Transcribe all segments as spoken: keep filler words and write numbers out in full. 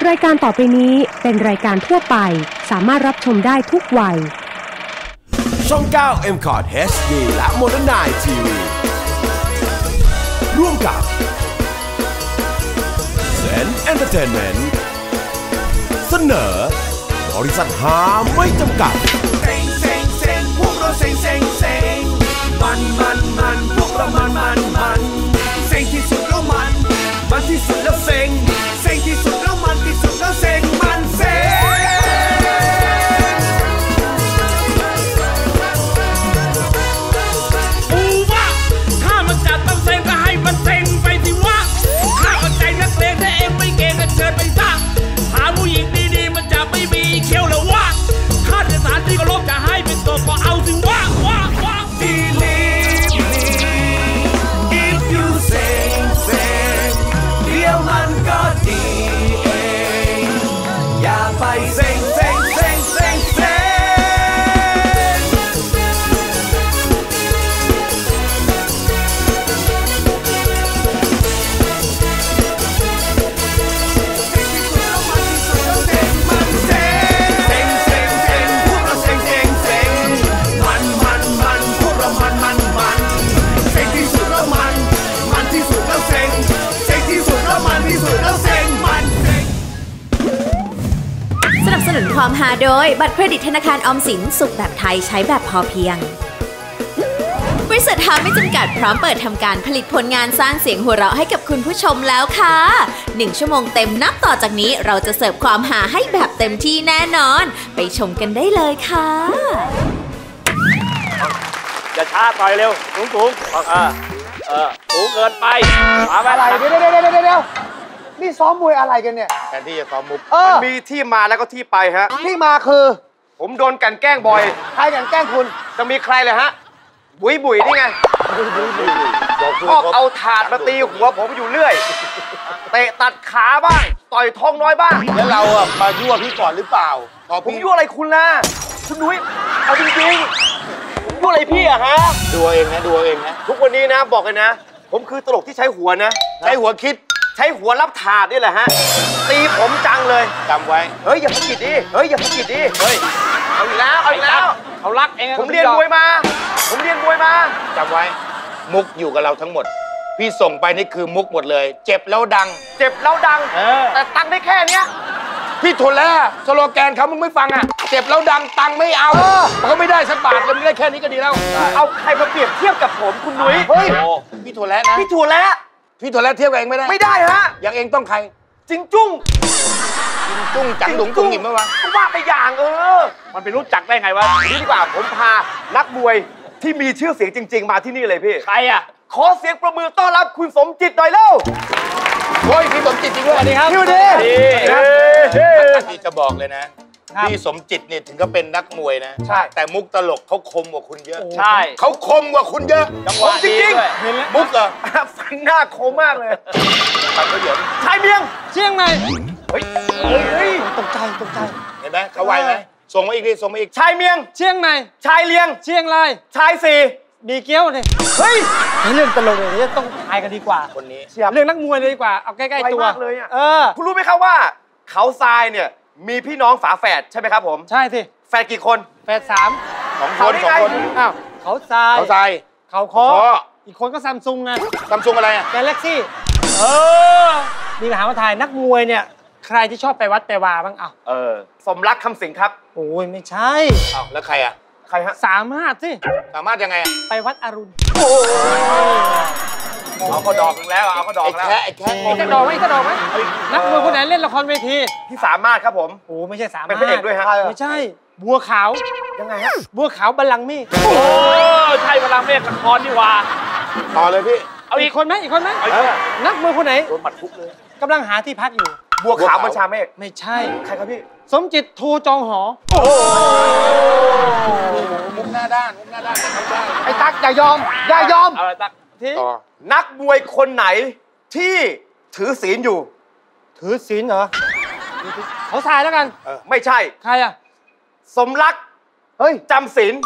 รายการต่อไปนี้เป็นรายการทั่วไปสามารถรับชมได้ทุกวัยช่อง เก้า เอ็ม คอร์ด เอช ดี และโมเดิร์นไนน์ ที วี ร่วมกับเซนเอนเตอร์เทนเมนต์เสนอบริษัทหาไม่จำกัดเซ็งเซ็งเซ็งพวกเราเซ็งเซ็งเซ็งมันมันมันพวกเรามันมันมันเซ็งที่สุดแล้วมันมันที่สุดแล้วเซ็งเซ็งที่สุดแล้วมันที่สุดแล้วเซ็งมันเซ็งอูว่าถ้ามันจัดต้องเซ็งก็ให้มันเซ็งไปสิวะถ้ามันใจนักเลงถ้าเอ็งไม่เก่งก็เชิญไปซะหาผู้หญิงดีๆมันจะไม่มีเขี้ยวแล้ววะถ้าสถานที่ก็ลบจะให้เป็นตัวก็เอาสิวะวะวะ Believe me if you sing sing เดี๋ยวมันก็ดีเองอย่าไปเซ็งเซ็งเซ็งเซ็งเซ็งสนับสนุนความฮาโดยบัตรเครดิตธนาคารออมสินสุขแบบไทยใช้แบบพอเพียงบริษัทหาไม่จำกัดพร้อมเปิดทำการผลิตผลงานสร้างเสียงหัวเราะให้กับคุณผู้ชมแล้วค่ะหนึ่งชั่วโมงเต็มนับต่อจากนี้เราจะเสิร์ฟความฮาให้แบบเต็มที่แน่นอนไปชมกันได้เลยค่ะอย่าช้าต่อยเร็วสูงสูงเออเออสูงเกินไปมาไปอะไรเดี๋ยวเดี๋ยวเดี๋ยวเดี๋ยวนี่ซ้อมมวยอะไรกันเนี่ยแทนที่จะซ้อมมุกมันมีที่มาแล้วก็ที่ไปฮะที่มาคือผมโดนกันแกล้งบ่อยใครกันแกล้งคุณจะมีใครเลยฮะบุ๋ยบุ๋ยนี่ไงชอบเอาถาดมาตีหัวผมอยู่เรื่อยเตะตัดขาบ้างต่อยท้องน้อยบ้างแล้วเราอ่ะมายั่วพี่ก่อนหรือเปล่าผมยั่วอะไรคุณล่ะคุณนุ้ยเอาจริงๆผมยั่วอะไรพี่อะฮะดูเองนะดูเองนะทุกวันนี้นะบอกเลยนะผมคือตลกที่ใช้หัวนะใช้หัวคิดใช้หัวรับถาดนี่แหละฮะตีผมจังเลยจำไว้เฮ้ยอย่าพูดผิดดิเฮ้ยอย่าพูดผิดดิเฮ้ยเอาอีกแล้วเอาอีกแล้วเขารักเองผมเรียนมวยมาผมเรียนมวยมาจำไว้มุกอยู่กับเราทั้งหมดพี่ส่งไปนี่คือมุกหมดเลยเจ็บแล้วดังเจ็บแล้วดังแต่ตังค์ได้แค่เนี้ยพี่ทนแล้วสโลแกนเขามึงไม่ฟังอ่ะเจ็บแล้วดังตังค์ไม่เอามันก็ไม่ได้สักบาทเลยไม่ได้แค่นี้ก็ดีแล้วเอาใครมาเปรียบเทียบกับผมคุณนุ้ยเฮ้ยพี่ทนแล้วนะพี่ทนแล้วพี่ทนแล้วเทียบกับเองไม่ได้ไม่ได้ฮะอย่างเองต้องใครจิงจุ้งจิงจุ้งจังหลงจุ้งหิมไหมวะก็ว่าไปอย่างเออมันไปรู้จักได้ไงวะนี่ดีกว่าผมพานักมวยที่มีชื่อเสียงจริงๆมาที่นี่เลยพี่ใครอ่ะขอเสียงประมือต้อนรับคุณสมจิตหน่อยเร็วโอ้ยพี่สมจิตจริงด้วยสวัสดีครับพี่ดีพี่จะบอกเลยนะพี่สมจิตเนี่ยถึงก็เป็นนักมวยนะใช่แต่มุกตลกเขาคมกว่าคุณเยอะใช่เขาคมกว่าคุณเยอะจังหวะจริงมุกเหรอฟันหน้าคมมากเลยฟันเขาเหยินชายเมียงเชียงใหม่เฮ้ยเฮ้ยตกใจตกใจเห็นไหมเขาไวไหมส่งมาอีกดิส่งมาอีกชายเมียงเชียงใหม่ชายเลียงเชียงรายชายสี่มีเกี้ยวเลยเฮ้ยเรื่องตลกเลยจะต้องทายกันดีกว่าคนนี้เรื่องนักมวยเลยดีกว่าเอาใกล้ๆตัวเลยอ่ะเออคุณรู้ไหมครับว่าเขาทรายเนี่ยมีพี่น้องฝาแฝดใช่ไหมครับผมใช่สิแฝดกี่คนแฝดสามสองคนสองคนอ้าวเขาทรายเขาทรายเขาคออีกคนก็ซัมซุงไงซัมซุงอะไรอ่ะแกลเล็กซี่เออนี่มาหามาถ่ายนักมวยเนี่ยใครที่ชอบไปวัดไปวาบ้างอ้าวเออสมรักคำสิงครับโอ้ยไม่ใช่อ้าวแล้วใครอ่ะใครฮะสามารถสิสามารถยังไงอ่ะไปวัดอรุณเอาเขาดอกแล้วเอาเขาดอกแล้วไอ้แค่ไอ้แค่ดอกไหมไอ้แค่ดอกไหมนักมวยคนไหนเล่นละครเวทีพี่สามารถครับผมโอ้ไม่ใช่สามารถเป็นพระเอกด้วยฮะไม่ใช่บัวขาวยังไงฮะบัวขาวบัลลังก์เมฆโอ้ใช่บัลลังก์เมฆละครนี่ว่าต่อเลยพี่เอาอีกคนไหมอีกคนไหมนักมวยคนไหนโดนหมัดคุกเลยกำลังหาที่พักอยู่บัวขาวบัญชาเมฆไม่ใช่ใครครับพี่สมจิตทูจองหอโอ้มุกหน้าด้านมุกหน้าด้านไอ้ตั๊กอย่ายอมอย่ายอมอะไรตั๊กที่นักมวยคนไหนที่ถือศีลอยู่ถือศีลเหรอเขาทรายแล้วกันไม่ใช่ใครอะสมรักเฮ้ยจำศีล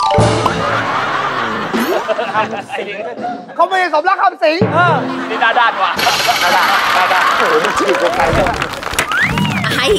เขาไม่สมรักคำสิงนี่ด้านด้านว่ะด้านด้านด้านโอ้โหมันฉีกกับใครเนี่ยไอ้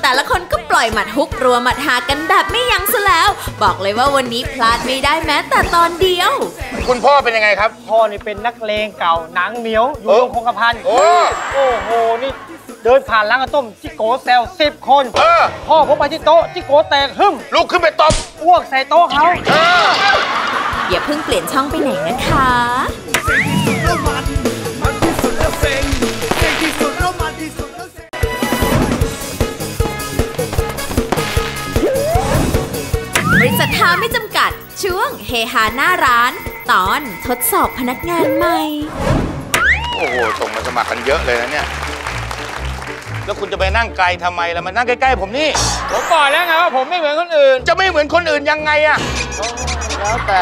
แต่ละคนก็ปล่อยหมัดฮุกรัวหมัดหากันแบบไม่ยั้งซะแล้วบอกเลยว่าวันนี้พลาดไม่ได้แม้แต่ตอนเดียวคุณพ่อเป็นยังไงครับพ่อนี่เป็นนักเลงเก่าหนังเหนียวอยู่โรงคงกระพันโอ้โอ้โหนี่เดินผ่านร้านข้าวต้มจิโก้แซวสิบคนพ่อผมไปที่โต๊ะจิโก้แตกหึ่มลุกขึ้นไปตบอ้วกใส่โต๊ะเขาอย่าเพิ่งเปลี่ยนช่องไปไหนนะคะบริษัทฮาไม่จำกัดช่วงเฮฮาหน้าร้านตอนทดสอบพนักงานใหม่โอ้โหส่งมาสมัครกันเยอะเลยนะเนี่ยแล้วคุณจะไปนั่งไกลทำไมล่ะมานั่งใกล้ๆผมนี่ผมบอกแล้วไงว่าผมไม่เหมือนคนอื่นจะไม่เหมือนคนอื่นยังไงอะแล้วแต่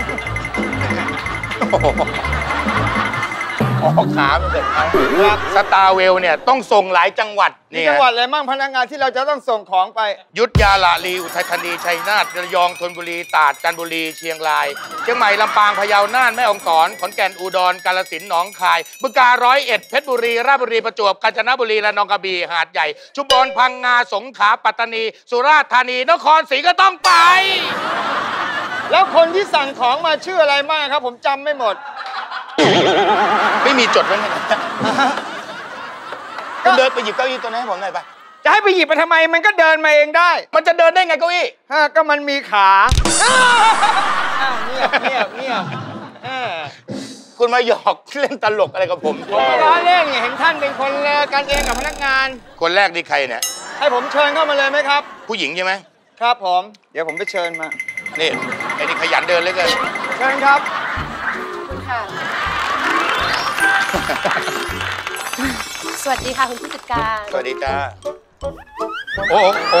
ขอขาเป็นแบบเขาสตาร์เวลเนี่ยต้องส่งหลายจังหวัดนี่จังหวัดอะไรมั่งพนักงานที่เราจะต้องส่งของไปยุทธยาลาลีอุทัยธานีชัยนาทระยองธนบุรีตราดจันทบุรีเชียงรายเชียงใหม่ลำปางพะเยาน่านแม่ฮ่องสอนขอนแก่นอุดรกาฬสินธุ์หนองคายบึงกาฬร้อยเอ็ดเพชรบุรีราชบุรีประจวบกาญจนบุรีระนองกระบี่หาดใหญ่ชุมพรพังงาสงขลาปัตตานีสุราษฎร์ธานีนครศรีก็ต้องไปแล้วคนที่สั่งของมาชื่ออะไรบ้างครับผมจำไม่หมดไม่มีจดไว้ไหมคุณเดินไปหยิบเก้าอี้ตัวนั้นให้ผมหน่อยไปจะให้ไปหยิบไปทำไมมันก็เดินมาเองได้มันจะเดินได้ไงเก้าอี้ฮะก็มันมีขาเงียบเงียบเงียบคุณมาหยอกเล่นตลกอะไรกับผมผมล้อเล่นเห็นท่านเป็นคนกันเองกับพนักงานคนแรกนี่ใครเนี่ยให้ผมเชิญเข้ามาเลยไหมครับผู้หญิงใช่ไหมครับผมเดี๋ยวผมไปเชิญมานี่ไอ้นี่ขยันเดินเลยกันเชิญครับคุณค่ะสวัสดีค่ะคุณผู้จัดการสวัสดีจ้าโอ้โอ้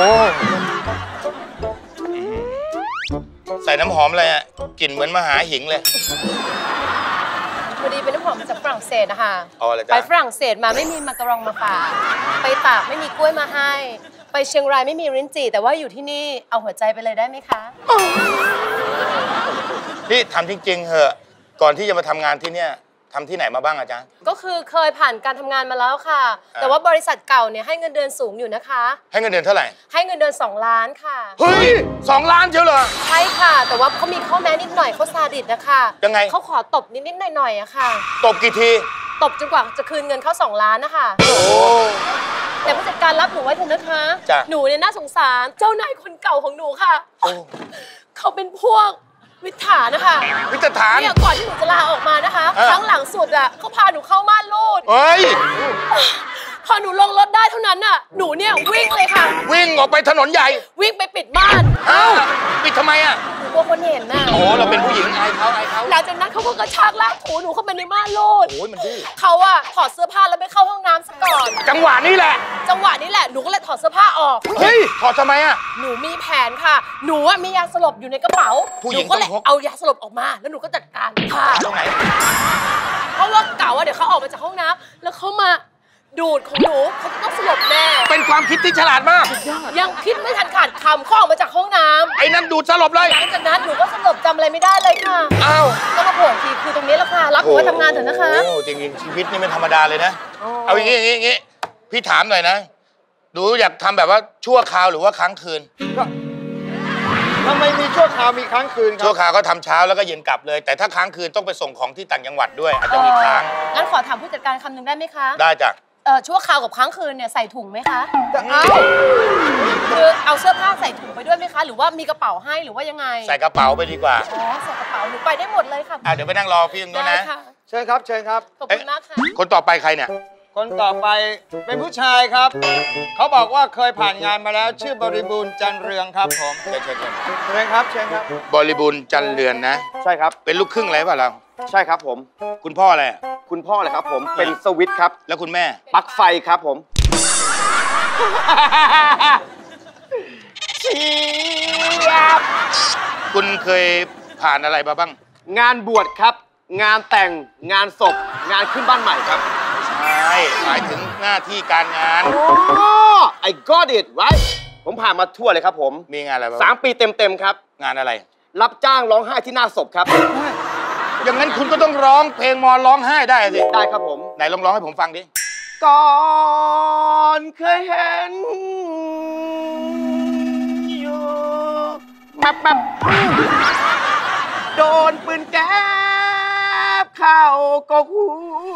ใส่น้ำหอมอะไรอ่ะกลิ่นเหมือนมหาหิงเลยพอดีเป็นน้ำหอมมาจากฝรั่งเศสนะคะอ๋ออะไรจ้าไปฝรั่งเศสมาไม่มีมากระรองมาฝากไปตากไม่มีกล้วยมาให้ไปเชียงรายไม่มีลิ้นจี่แต่ว่าอยู่ที่นี่เอาหัวใจไปเลยได้ไหมคะนี่ทำจริงๆเหอะก่อนที่จะมาทำงานที่เนี่ยทำที่ไหนมาบ้างอาจารย์ก็คือเคยผ่านการทำงานมาแล้วค่ะแต่ว่าบริษัทเก่าเนี่ยให้เงินเดือนสูงอยู่นะคะให้เงินเดือนเท่าไหร่ให้เงินเดือนสองล้านค่ะเฮ้ยสองล้านเชียวเหรอใช่ค่ะแต่ว่าเขามีข้อแม้นิดหน่อยเขาซาดิสนะคะยังไงเขาขอตบนิดๆหน่อยๆอะค่ะตบกี่ทีตบจนกว่าจะคืนเงินเขาสองล้านนะคะโอ้แต่ผู้จัดการรับหนูไว้เถอะนะคะหนูเนี่ยน่าสงสารเจ้านายคนเก่าของหนูค่ะเขาเป็นพวกวิถานะคะวิถาเนี่ยก่อนที่หนูจะลาออกมานะคะครั้งหลังสุดอ่ะเขาพาหนูเข้าม่านรูดเฮ้ยพอหนูลงรถได้เท่านั้นน่ะหนูเนี่ยวิ่งเลยค่ะวิ่งออกไปถนนใหญ่วิ่งไปปิดม่านเอ้าปิดทำไมอ่ะหนูกลัวคนเห็นน่ะโอ้เราเป็นผู้หญิงอายเขาอายเขาหลังจากนั้นเขาก็กระชากลากถูหนูเข้าไปในม่านรูดโอ้ยมันดื้อเขาอะถอดเสื้อผ้าแล้วไปเข้าห้องน้ำซะก่อนจังหวะนี้แหละจังหวะนี้แหละหนูก็เลยถอดเสื้อผ้าออกเฮ้ยถอดทำไมอ่ะหนูมีแผนค่ะหนูอะมียาสลบอยู่ในกระเป๋าหนูก็เลยเอายาสลบออกมาแล้วหนูก็จัดการค่ะตรงไหนเพราะว่าเก่าอะเดี๋ยวเขาออกมาจากห้องน้ำแล้วเขามาดูดของหนูเขาจะต้องสลบแน่เป็นความคิดที่ฉลาดมากยังคิดไม่ทันขาดคำเขาออกมาจากห้องน้ำไอ้นั่นดูดสลบเลยหลังจากนั้นหนูก็สลบจำอะไรไม่ได้เลยค่ะอ้าวก็มาโผล่ทีคือตรงนี้แล้วค่ะรับหนูไว้ทำงานเถอะนะคะโอ้จริงๆชีวิตนี่ไม่ธรรมดาเลยนะเอาอย่างงี้อย่างงี้อย่างงี้พี่ถามหน่อยนะหนูอยากทำแบบว่าชั่วคราวหรือว่าค้างคืนทำไมมีชั่วคราวมีค้างคืนครับชั่วคราวก็ทำเช้าแล้วก็เย็นกลับเลยแต่ถ้าค้างคืนต้องไปส่งของที่ต่างจังหวัดด้วยอาจจะมีค้างงั้นขอถามผู้จัดการคำหนึ่งได้ไหมคะได้จ้ะเออชั่วคราวกับค้างคืนเนี่ยใส่ถุงไหมคะจะเอาคือเอาเสื้อผ้าใส่ถุงไปด้วยไหมคะหรือว่ามีกระเป๋าให้หรือว่ายังไงใส่กระเป๋าไปดีกว่าอ๋อใส่กระเป๋าหนูไปได้หมดเลยค่ะอ่ะเดี๋ยวไปนั่งรอพี่ตรงนู้นนะเชิญครับเชิญครับขอบคุณมากค่ะคนต่อไปใครเนี่ยคนต่อไปเป็นผู้ชายครับเขาบอกว่าเคยผ่านงานมาแล้วชื่อบริบูรณ์จันเรืองครับผมเชิญเชิญเชิญเชิญครับเชิญครับบริบูรณ์จันเรืองนะใช่ครับเป็นลูกครึ่งอะไรป่ะเราใช่ครับผมคุณพ่ออะไรคุณพ่อเลยครับผมเป็นสวิตครับแล้วคุณแม่ปลั๊กไฟครับผมเชียบคุณเคยผ่านอะไรมาบ้างงานบวชครับงานแต่งงานศพงานขึ้นบ้านใหม่ครับใช่หมายถึงหน้าที่การงานโอ้ I got it right ผมผ่านมาทั่วเลยครับผมมีงานอะไรบ้างสามปีเต็มๆครับงานอะไรรับจ้างร้องไห้ที่หน้าศพครับอย่างนั้นคุณก็ต้องร้องเพลงมอร้องไห้ได้สิได้ครับผมไหนลองร้องให้ผมฟังดิก่อนเคยเห็นอยู่แบบแบบโดนปืนแก๊ปเข้ากกหู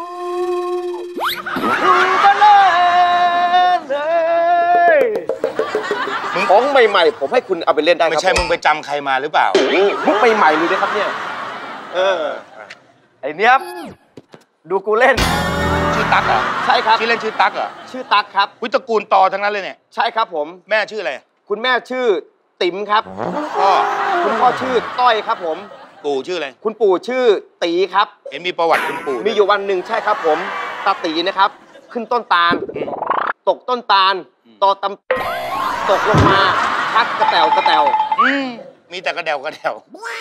หูก็เลยเลยของใหม่ๆผมให้คุณเอาไปเล่นได้ครับไม่ใช่มึงไปจำใครมาหรือเปล่ามุกใหม่ๆเลยนะครับเนี่ยเออไอ้เนี้ยดูกูเล่นชื่อตั๊กเหรอใช่ครับชื่อเล่นชื่อตั๊กเหรอชื่อตั๊กครับวิตระกูลตอทั้งนั้นเลยเนี่ยใช่ครับผมแม่ชื่ออะไรคุณแม่ชื่อติ๋มครับพ่อคุณพ่อชื่อต้อยครับผมปู่ชื่ออะไรคุณปู่ชื่อตีครับเห็นมีประวัติคุณปู่มีอยู่วันหนึ่งใช่ครับผมตาตีนะครับขึ้นต้นตาลตกต้นตาลตอตำตกลงมาชักกระแตวกระแตวมีแต่กระเดวกระเดว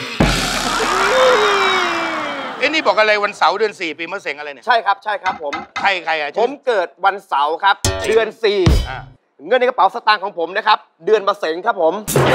เอ้นี่บอกอะไรวันเสาร์เดือนสี่ปีมะเสงอะไรเนี่ยใช่ครับใช่ครับผมใครใครอ่ะผมเกิดวันเสาร์ครับเดือนสี่เงินในกระเป๋าสตางค์ของผมนะครับเดือนมะเสงครับผม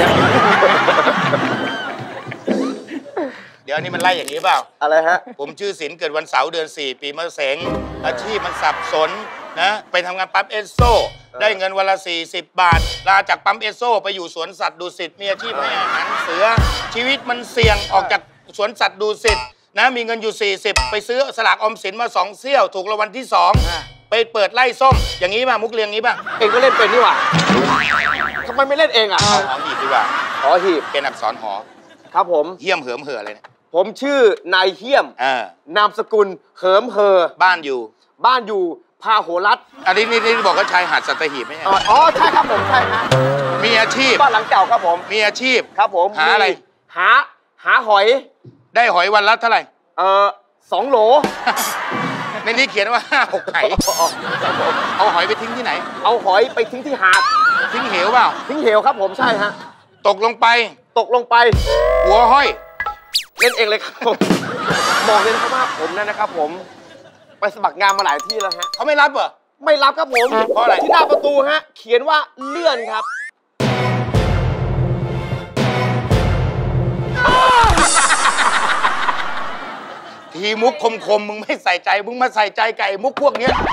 เดี๋ยวนี้มันไล่อย่างนี้เปล่าอะไรฮะผมชื่อศิลป์เกิดวันเสาร์เดือนสี่ปีมะเสงอาชีพมันสับสนนะไปทำงานปั๊มเอสโซได้เงินวันละสี่สิบบาทลาจากปั๊มเอสโซไปอยู่สวนสัตว์ดุสิตมีอาชีพให้อาหารเสือชีวิตมันเสี่ยงออกจากสวนสัตว์ดุสิตนะมีเงินอยู่สี่สิบไปซื้อสลากออมสินมาสองเซี่ยวถูกรางวัลที่สองไปเปิดไล่ส้มอย่างนี้ป่ะมุกเรียงนี้ป่ะเองก็เล่นเป็นนี่หว่าทำไมไม่เล่นเองอ่ะหอหีบดีกว่าหอหีบเป็นอักษรหอครับผมเหี้ยมเหิมเห่ออะไรเนี่ยผมชื่อนายเหี้ยมนามสกุลเหิมเห่อบ้านอยู่บ้านอยู่พาโหรัตอันนี้นี่นี่บอกว่าชายหาดสัตหีบไหมอ๋อใช่ครับผมใช่ฮะมีอาชีพบ้านหลังเก่าครับผมมีอาชีพครับผมหาอะไรหาหาหอยได้หอยวันละเท่าไหร่เออสองโหลในนี้เขียนว่าห้าหกไข่เอาหอยไปทิ้งที่ไหนเอาหอยไปทิ้งที่หาดทิ้งเหวเปล่าทิ้งเหวครับผมใช่ฮะตกลงไปตกลงไปหัวห้อยเล่นเองเลยครับผมบอกเลยนะครับว่าผมนั่นนะครับผมไปสมัครงานมาหลายที่แล้วฮะเขาไม่รับเหรอไม่รับครับผมเพราะอะไรที่หน้าประตูฮะเขียนว่าเลื่อนครับทีมุกคมๆมึงไม่ใส่ใจมึงมาใส่ใจไก่มุกพวกเนี้ย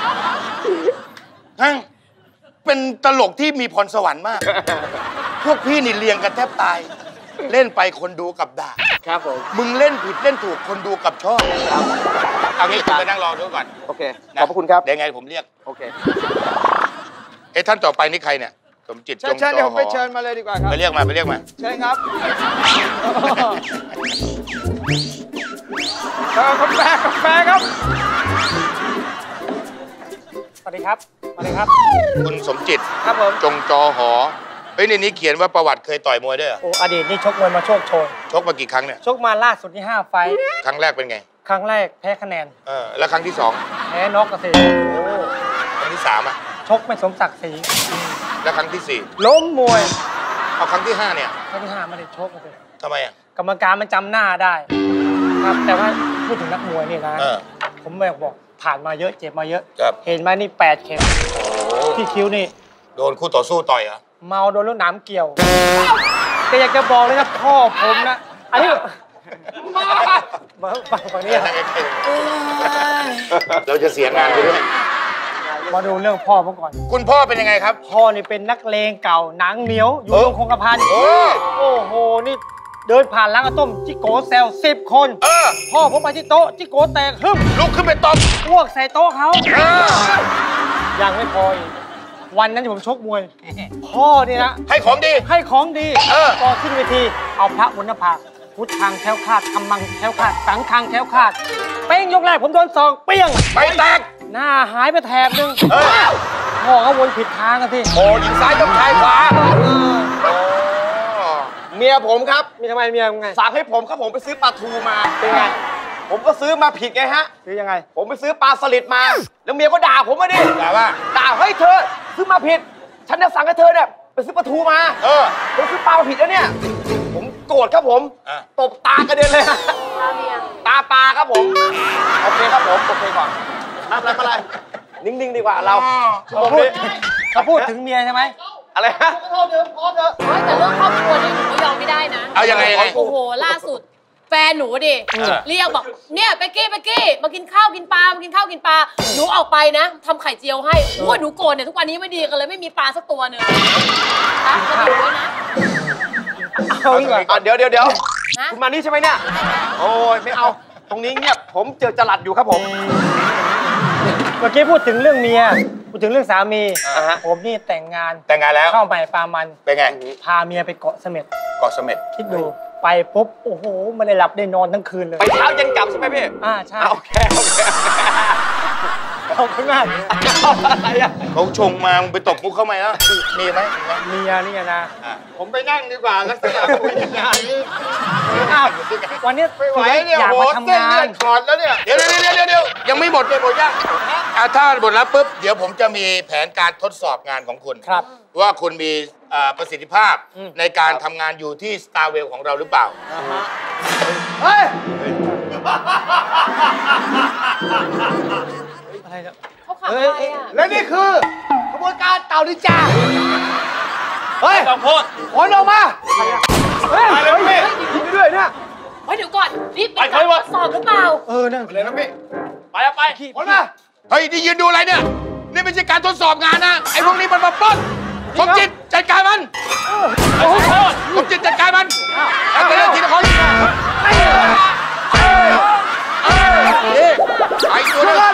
ฮะเป็นตลกที่มีพรสวรรค์มากพวกพี่นี่เลียงกันแทบตายเล่นไปคนดูกับด่าครับผมมึงเล่นผิดเล่นถูกคนดูกับชอบครับเอางี้คุณไปนั่งรอดูก่อนโอเคขอบพระคุณครับเดี๋ยวไงผมเรียกโอเคเอ๊ะท่านต่อไปนี่ใครเนี่ยสมจิตจงเชิญเดี๋ยวผมไปเชิญมาเลยดีกว่าครับไปเรียกมาไปเรียกมาเชิญครับกาแฟกาแฟครับสวัสดีครับสวัสดีครับคุณสมจิตครับผมจงจอหอเฮ้ยในนี้เขียนว่าประวัติเคยต่อยมวยด้วยเหรอโอ้อดีตนี่ชกมวยมาโชคโชนชกมากี่ครั้งเนี่ยชกมาล่าสุดที่ห้าไฟครั้งแรกเป็นไงครั้งแรกแพ้คะแนนเออแล้วครั้งที่สองแพ้น็อกกระเซ็นโอ้ครั้งที่สามอ่ะชกไม่สมศักดิ์ศรีแล้วครั้งที่สี่ล้มมวยเอาครั้งที่ห้าเนี่ยครั้งที่ห้าไม่ได้ชกเลยทำไมอ่ะกรรมการมันจำหน้าได้ครับแต่ว่าพูดถึงนักมวยนี่นะผมแบบบอกผ่านมาเยอะเจ็บมาเยอะเห็นไหมนี่แปดเข็มที่คิ้วนี่โดนคู่ต่อสู้ต่อยเหรอเมาโดนรถน้ำเกี่ยวแต่อยากจะบอกเลยนะพ่อผมนะอันนี้มามาฝั่งนี้เราจะเสียงานไปด้วยมาดูเรื่องพ่อผมก่อนคุณพ่อเป็นยังไงครับพ่อนี่เป็นนักเลงเก่าหนังเหนียวอยู่โรงคงกระพันโอ้โหนี่เดินผ่านร้านข้าวต้มจิโก้แซวสิบคนพ่อผมไปที่โต๊ะจิโก้แตกฮึ่มลุกขึ้นไปตบอ้วกใส่โต๊ะเขายังไม่พออีกวันนั้นที่ผมชกมวยพ่อนี่นะให้ของดีให้ของดีพอขึ้นเวทีเอาพระบนหน้าผากพุทธังแคล้วคลาดธรรมังแคล้วคลาดสังฆังแคล้วคลาดเป้งยกแรกผมโดนศอกเปี้ยงไปแตกหน้าหายไปแถบนึงพ่อเขาวนผิดทางกันสิโอ้ยิงซ้ายกับชายขวาเมียผมครับมีทำไมเมียไงสั่งให้ผมครับผมไปซื้อปลาทูมาเป็นไงผมก็ซื้อมาผิดไงฮะซื้อยังไงผมไปซื้อปลาสลิดมาแล้วเมียก็ด่าผมมาดิด่าว่าด่าเฮ้ยเธอซื้อมาผิดฉันจะสั่งให้เธอเนี่ยไปซื้อปลาทูมาเออผมซื้อปลาผิดแล้วเนี่ยผมโกรธครับผมตบตากระเด็นเลยตาเมียตาปลาครับผมโอเคครับผมโอเคก่อนทำอะไรมาอะไรนิ่งๆดีกว่าเราเขาพูดเขาพูดถึงเมียใช่ไหมอะไรฮะขอโทษเดิมขอเถอะแต่เรื่องครอบครัวนี่หนูก็ยอมไม่ได้นะเอายังไงยังไงโอ้โหล่าสุดแแฟนหนูดิเรียกบอกเนี่ยเป๊กกี้เป๊กกี้มากินข้าวกินปลามากินข้าวกินปลาหนูออกไปนะทำไข่เจียวให้โอ้ยหนูโกรธเนี่ยทุกวันนี้ไม่ดีกันเลยไม่มีปลาสักตัวหนึ่งนะจะดีด้วยนะเอาดีกว่าเดี๋ยวเดี๋ยวเดี๋ยวคุณมานี่ใช่ไหมเนี่ยโอ้ยไม่เอาตรงนี้เงียบผมเจอจรัดอยู่ครับผมเมื่อกี้พูดถึงเรื่องเมียพูดถึงเรื่องสามีผมนี่แต่งงานแต่งงานแล้วเข้าไปปลามันเป็นไงพาเมียไปเกาะเสม็ดเกาะเสม็ดคิดดูไปปุ๊บโอ้โหไม่ได้หลับได้นอนทั้งคืนเลยไปเช้าเย็นกลับใช่ไหมพี่อ่าใช่โอเคโอเคขอบคุณมากอะไรอ่ะเขาชงมาไปตบมุกเข้ามาแล้วมีไหมเมียนี่นะผมไปนั่งดีกว่าลักษณะคุยงานนี้วันนี้ไม่ไหวเนี่ยอยากมาทำงานถอดแล้วเนี่ยเดี๋ยวเดี๋ยวเดี๋ยวเดี๋ยวยังไม่หมดเลยหมดยังถ้าหมดแล้วปุ๊บเดี๋ยวผมจะมีแผนการทดสอบงานของคุณครับว่าคุณมีประสิทธิภาพในการทำงานอยู่ที่ Starwell ของเราหรือเปล่าเฮ้ยอะไรเนี่ยเขาขับอะไรอ่ะและนี่คือกระบวนการเต่านินจาเฮ้ยต้องโทษขนออกมาเฮ้ยเฮ้ยพี่ยิงไปด้วยเนี่ยเฮ้ยเดี๋ยวก่อนนี่เป็นการทดสอบหรือเปล่าเออนั่นเลยนะพี่ไปไปขนมาเฮ้ยนี่ยืนดูอะไรเนี่ยนี่ไม่ใช่การทดสอบงานนะไอ้พวกนี้มันมาปล้นสมจิตจัดการมันโอ้โหสมจิตจัดการมันแล้วแต่ละทีละคนไอ้ตัวนึง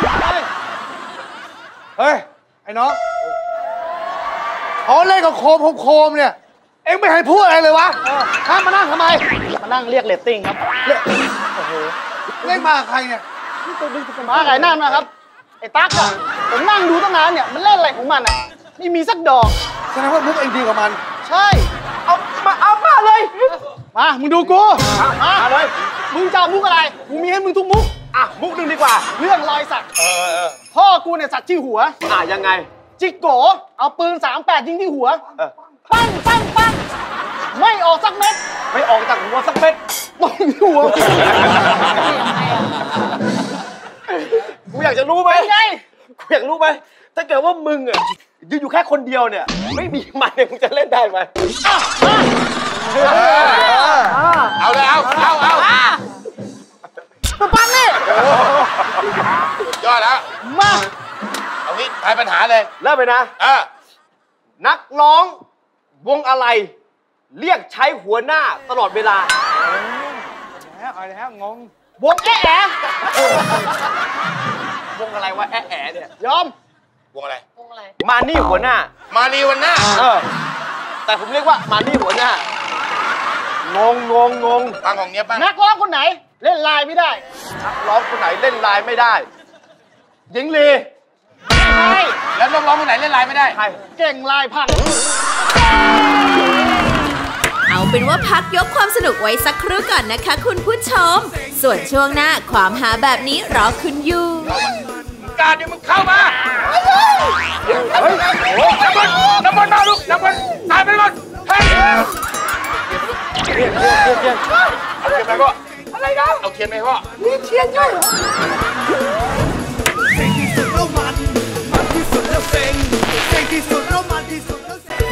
เฮ้ยไอ้น้องเขาเล่นกับโคมโคมเนี่ยเอ็งไม่ให้พูดอะไรเลยวะข้ามมานั่งทำไมมานั่งเรียกเรตติ้งครับโอ้โหเล่นมาใครเนี่ยนี่ตัวดึงตัวมาไงนั่นนะครับไอ้ตั๊กอะผมนั่งดูตั้งนานเนี่ยมันเล่นอะไรของมันอะไม่มีสักดอกแสดงว่ามุกเองดีกว่ามันใช่เอามาเอามาเลยมามึงดูกูมาเลยมึงจะมุกอะไรกูมีให้มึงทุกมุกอ่ะมุกหนึ่งดีกว่าเรื่องรอยสักเออพ่อกูเนี่ยสักที่หัวอ่ะยังไงจิกโกเอาปืนสามแปดยิงที่หัวปั้งปั้งปั้งไม่ออกสักเม็ดไม่ออกจากหัวสักเม็ดป้องหัวกูอยากจะรู้ไหมไงกูอยากรู้ไหมถ้าเกิดว่ามึงอ่ะยืนอยู่แค่คนเดียวเนี่ยไม่มีมันเนี่ยมึงจะเล่นได้ไหมเอาเลยเอาเอาเอามาปั้งนี่ยอดแล้วมาเอางี้ทายปัญหาเลยเริ่มไปนะเออนักร้องวงอะไรเรียกใช้หัวหน้าตลอดเวลาเอาแล้วงงวงแอะแอะวงอะไรวะแอะแอะเนี่ยยอมวงอะไรวงอะไรมานี่หัวหน้ามานีวันหน้าเออแต่ผมเรียกว่ามานี่หัวหน้างงงงงงฟังของเนี้ยป่ะนักร้องคนไหนเล่นไลน์ไม่ได้นักร้องคนไหนเล่นไลน์ไม่ได้หญิงลีใช่แล้วนักร้องคนไหนเล่นไลน์ไม่ได้ใครเก่งไลน์พังเอาเป็นว่าพักยกความสนุกไว้สักครู่ก่อนนะคะคุณผู้ชมส่วนช่วงหน้าความหาแบบนี้รอคุณอยู่การเดี๋ยวมึงเข้ามาเฮ้ยน้ำมันน้ำมันมาลูกน้ำมันตายไปหมดเฮ้ยเทียนเทียนเทียนเอาเทียนไปพ่ออะไรนะเอาเทียนไปพ่อนี่เทียนด้วยเซ็งที่สุดแล้วมันมันที่สุดแล้วเซ็งเซ็งที่สุดแล้วมันที่สุดแล้วเซ็ง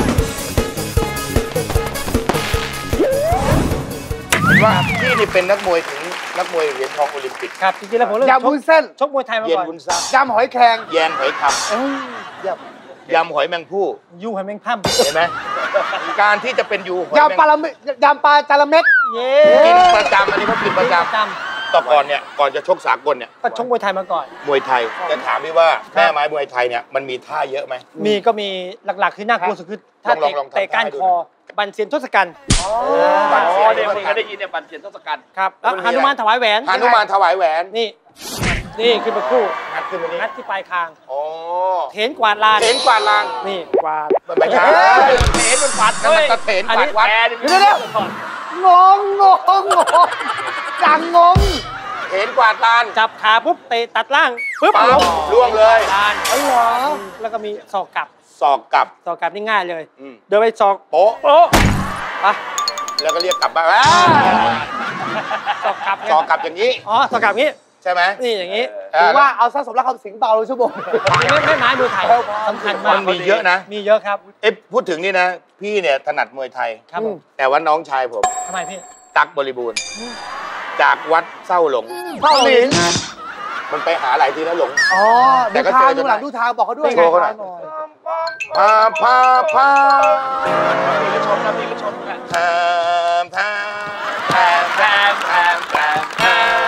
ว่าพี่นี่เป็นนักมวยถึงนักมวยเหรียญทองโอลิมปิกครับจริงๆแล้วผมเริ่มยำวุ้นเส้นชกมวยไทยมาก่อนเย็นวุ้นซ่ายำหอยแครงแยงหอยคำยำยำหอยแมงผู้ยูหอยแมงพ่ำเห็นไหมการที่จะเป็นยูหอยยำปลาละเม็ดยำปลาจาระเม็ดกินประจำอันนี้เขากินประจำต่อก่อนเนี่ยก่อนจะชกสากลเนี่ยก็ชกมวยไทยมาก่อนมวยไทยจะถามพี่ว่าแม่ไม้มวยไทยเนี่ยมันมีท่าเยอะไหมมีก็มีหลักๆคือน่ากลัวสุดคือท่าเตะก้านคอบันเซียนทศกัณฐ์อ๋อบันเซียนทศกัณฐ์ได้ยินเนี่ยบันเซียนทศกัณฐ์ครับแล้วหนุมานถวายแหวนหนุมานถวายแหวนนี่นี่ขึ้นมาคู่งัดขึ้นมานี่งัดที่ปลายคางอ๋อเถนกวาดลานเถนกวาดลานนี่กวาดไม่ใช่เถนมันกวาดนั่นมันเถนกวาดวัดเดี๋ยวเดี๋ยวงงงงงจังงงเถนกวาดลานจับขาปุ๊บเตะตัดล่างปุ๊บล่วงเลยลานอ๋อเหรอแล้วก็มีศอกกลับศอกกลับศอกกลับนี่ง่ายเลยเดินไปศอกโป๊ะโป๊ะไปแล้วก็เรียกกลับบ้านศอกกลับศอกกลับอย่างนี้อ๋อศอกกลับนี้ใช่ไหมนี่อย่างนี้ถือว่าเอาซะสมรักคำสิงเบาเลยชั่วโมงไม่ไม่มาดูไทยสำคัญมากมันมีเยอะนะมีเยอะครับเอ๊ะพูดถึงนี่นะพี่เนี่ยถนัดมวยไทยครับผมแต่ว่าน้องชายผมทำไมพี่ตักบริบูรณ์จากวัดเศร้าหลงเท่าหลินมันไปหาหลายทีแล้วหลงอ๋อแต่ก็ดูทางเจอจดูนหลังได้ดูทางบอกเขาด้วยโชว์เขาหน่อย พาพาพามีไปชมนะมีไปชมนะแทมแทมแทมแทมแทมแท